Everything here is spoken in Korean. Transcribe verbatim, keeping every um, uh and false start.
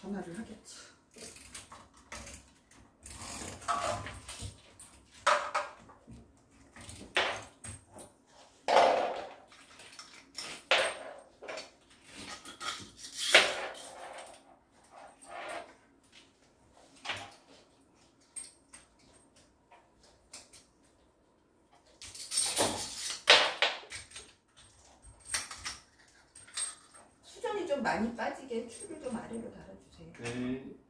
전화를 하겠지. 수전이 좀 많이 빠지게 추를 좀 아래로 달아주세요. 네.